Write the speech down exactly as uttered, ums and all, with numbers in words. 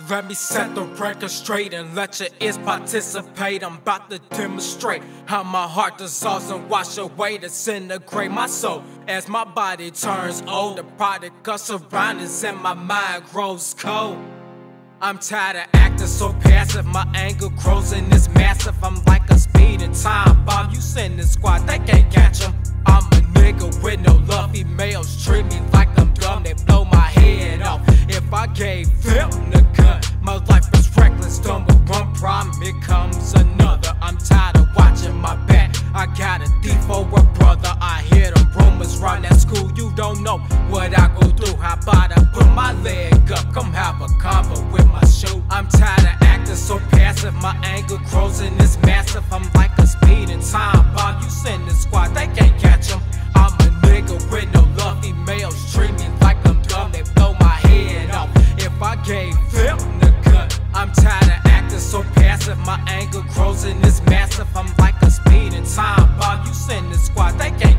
Let me set the record straight and let your ears participate. I'm about to demonstrate how my heart dissolves and wash away, disintegrate my soul. As my body turns old, the product of surroundings and my mind grows cold. I'm tired of acting so passive, my anger grows and it's massive. I'm like a speeding time bomb, you send the squad, they can't catch 'em. I'm a nigga with no love, females treat me like I'm dumb, they blow my head off. If I gave them the gun, my life is reckless, done with one problem, here comes another. I'm tired of watching my back, I got a thief for a brother. I hear them rumors round that school, you don't know what I go through. How about I put my leg up, come have a convo with my shoe. I'm tired of acting so passive, my anger grows and it's massive. I'm like a speeding time bomb, you send the squad, they can't catch 'em. I'm a nigga with no love, females treat me like I'm dumb, they blow my head off. If I gave them the gun, I'm tired of acting so passive, my anger grows and it's massive. I'm like a speeding time bomb, you send the squad, they can't